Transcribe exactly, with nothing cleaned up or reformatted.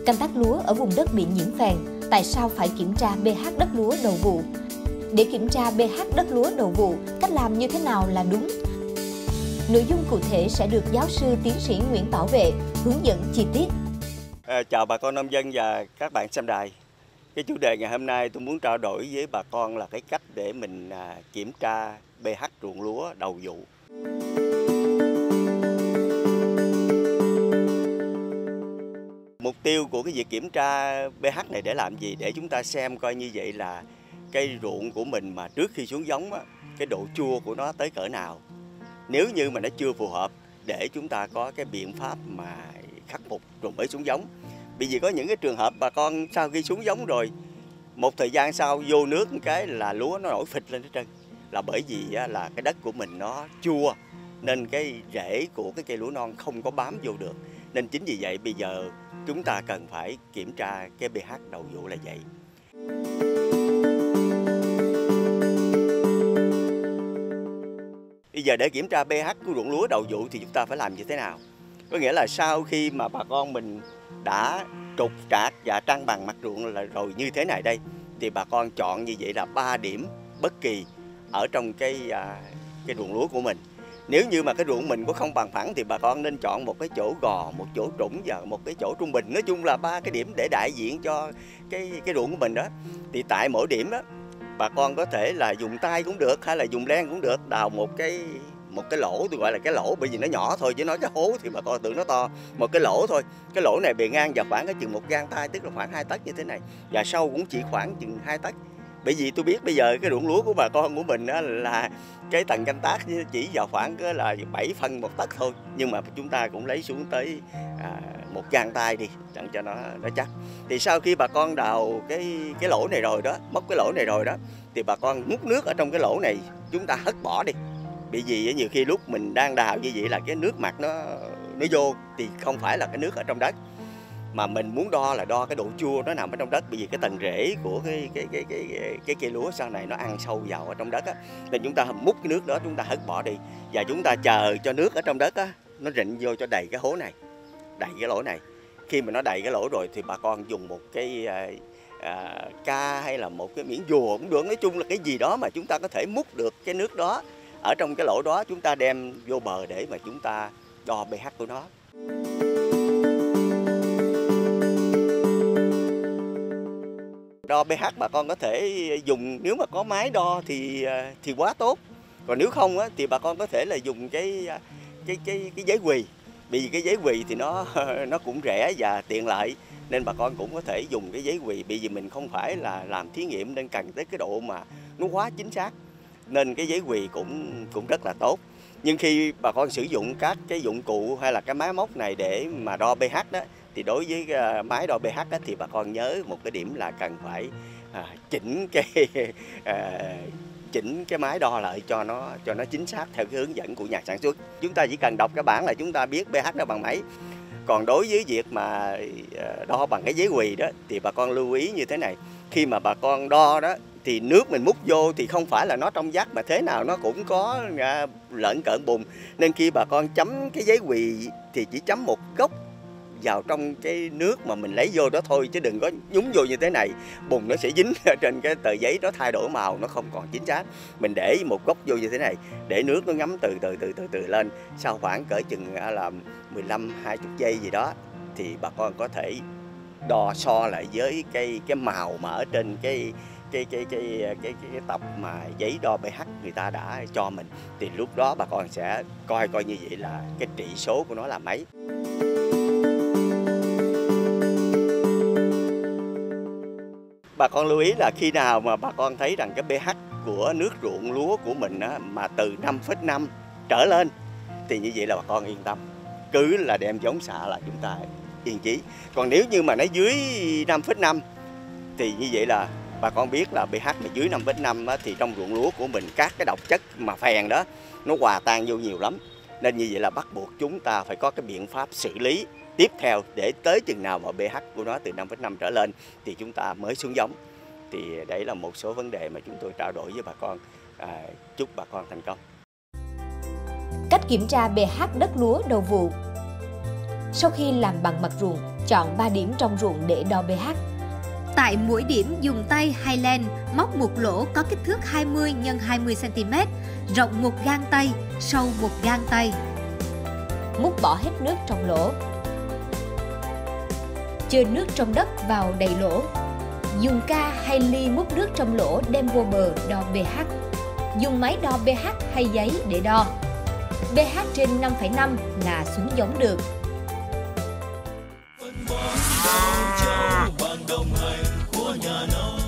Canh tác lúa ở vùng đất bị nhiễm phèn, tại sao phải kiểm tra pH đất lúa đầu vụ? Để kiểm tra pH đất lúa đầu vụ, cách làm như thế nào là đúng? Nội dung cụ thể sẽ được giáo sư tiến sĩ Nguyễn Bảo Vệ hướng dẫn chi tiết. À, chào bà con nông dân và các bạn xem đài. Cái chủ đề ngày hôm nay tôi muốn trao đổi với bà con là cái cách để mình à, kiểm tra pH ruộng lúa đầu vụ. Mục tiêu của cái việc kiểm tra pH này để làm gì? Để chúng ta xem coi như vậy là cây ruộng của mình mà trước khi xuống giống á, cái độ chua của nó tới cỡ nào. Nếu như mà nó chưa phù hợp để chúng ta có cái biện pháp mà khắc phục rồi mới xuống giống. Bởi vì có những cái trường hợp bà con sau khi xuống giống rồi, một thời gian sau vô nước một cái là lúa nó nổi phịch lên hết trơn. Là bởi vì là cái đất của mình nó chua nên cái rễ của cái cây lúa non không có bám vô được. Nên chính vì vậy bây giờ chúng ta cần phải kiểm tra cái pH đầu vụ là vậy. Bây giờ để kiểm tra pH của ruộng lúa đầu vụ thì chúng ta phải làm như thế nào? Có nghĩa là sau khi mà bà con mình đã trục trạc và trăng bằng mặt ruộng là rồi như thế này đây, thì bà con chọn như vậy là ba điểm bất kỳ ở trong cái à, cái ruộng lúa của mình. Nếu như mà cái ruộng mình có không bằng phẳng thì bà con nên chọn một cái chỗ gò, một chỗ trũng và một cái chỗ trung bình. Nói chung là ba cái điểm để đại diện cho cái cái ruộng của mình đó. Thì tại mỗi điểm đó, bà con có thể là dùng tay cũng được hay là dùng len cũng được, đào một cái một cái lỗ, tôi gọi là cái lỗ bởi vì nó nhỏ thôi, chứ nói cái hố thì bà con tưởng nó to. Một cái lỗ thôi, cái lỗ này bề ngang và khoảng cái chừng một gang tay, tức là khoảng hai tấc như thế này, và sâu cũng chỉ khoảng chừng hai tấc. Bởi vì tôi biết bây giờ cái ruộng lúa của bà con của mình đó là cái tầng canh tác chỉ vào khoảng là bảy phân một tấc thôi, nhưng mà chúng ta cũng lấy xuống tới à, một gang tay đi để cho nó nó chắc. Thì sau khi bà con đào cái cái lỗ này rồi đó, móc cái lỗ này rồi đó, thì bà con múc nước ở trong cái lỗ này chúng ta hất bỏ đi. Bởi vì nhiều khi lúc mình đang đào như vậy là cái nước mặt nó nó vô thì không phải là cái nước ở trong đất, mà mình muốn đo là đo cái độ chua nó nằm ở trong đất. Bởi vì cái tầng rễ của cái cái cái cái cái, cái cây lúa sau này nó ăn sâu vào ở trong đất á, nên chúng ta múc cái nước đó chúng ta hất bỏ đi và chúng ta chờ cho nước ở trong đất á nó rịn vô cho đầy cái hố này, đầy cái lỗ này. Khi mà nó đầy cái lỗ rồi thì bà con dùng một cái à, à, ca hay là một cái miếng rùa cũng được, nói chung là cái gì đó mà chúng ta có thể múc được cái nước đó ở trong cái lỗ đó, chúng ta đem vô bờ để mà chúng ta đo pH của nó. Đo pH bà con có thể dùng, nếu mà có máy đo thì thì quá tốt. Còn nếu không á, thì bà con có thể là dùng cái cái cái cái giấy quỳ. Bởi vì cái giấy quỳ thì nó nó cũng rẻ và tiện lợi, nên bà con cũng có thể dùng cái giấy quỳ. Bởi vì mình không phải là làm thí nghiệm nên cần tới cái độ mà nó quá chính xác, nên cái giấy quỳ cũng cũng rất là tốt. Nhưng khi bà con sử dụng các cái dụng cụ hay là cái máy móc này để mà đo pH đó, thì đối với máy đo pH đó, thì bà con nhớ một cái điểm là cần phải à, chỉnh cái à, chỉnh cái máy đo lại cho nó cho nó chính xác theo cái hướng dẫn của nhà sản xuất. Chúng ta chỉ cần đọc cái bảng là chúng ta biết pH nó bằng mấy. Còn đối với việc mà đo bằng cái giấy quỳ đó thì bà con lưu ý như thế này. Khi mà bà con đo đó thì nước mình múc vô thì không phải là nó trong vắt mà thế nào nó cũng có à, lợn cợn bùn. Nên khi bà con chấm cái giấy quỳ thì chỉ chấm một góc vào trong cái nước mà mình lấy vô đó thôi, chứ đừng có nhúng vô như thế này, bùn nó sẽ dính trên cái tờ giấy, nó thay đổi màu, nó không còn chính xác. Mình để một góc vô như thế này để nước nó ngấm từ từ từ từ từ lên, sau khoảng cỡ chừng là mười lăm hai mươi giây gì đó thì bà con có thể đo so lại với cái cái màu mà ở trên cái cái cái cái cái cái, cái tập mà giấy đo pH người ta đã cho mình, thì lúc đó bà con sẽ coi coi như vậy là cái trị số của nó là mấy. Bà con lưu ý là khi nào mà bà con thấy rằng cái pH của nước ruộng lúa của mình á, mà từ năm phẩy năm trở lên thì như vậy là bà con yên tâm, cứ là đem giống xạ là chúng ta yên chí. Còn nếu như mà nó dưới năm phẩy năm thì như vậy là bà con biết là pH mà dưới năm phẩy năm thì trong ruộng lúa của mình các cái độc chất mà phèn đó nó hòa tan vô nhiều lắm. Nên như vậy là bắt buộc chúng ta phải có cái biện pháp xử lý tiếp theo để tới chừng nào mà pH của nó từ năm phẩy năm trở lên thì chúng ta mới xuống giống. Thì đấy là một số vấn đề mà chúng tôi trao đổi với bà con. À, chúc bà con thành công. Cách kiểm tra pH đất lúa đầu vụ. Sau khi làm bằng mặt ruộng, Chọn ba điểm trong ruộng để đo pH. Tại mỗi điểm dùng tay hay len móc một lỗ có kích thước hai mươi nhân hai mươi xăng ti mét, rộng một gang tay, sâu một gang tay. Múc bỏ hết nước trong lỗ. Chừa nước trong đất vào đầy lỗ. Dùng ca hay ly múc nước trong lỗ đem vô bờ đo pH. Dùng máy đo pH hay giấy để đo. pH trên năm phẩy năm là xuống giống được. Bằng đồng hành của nhà nông.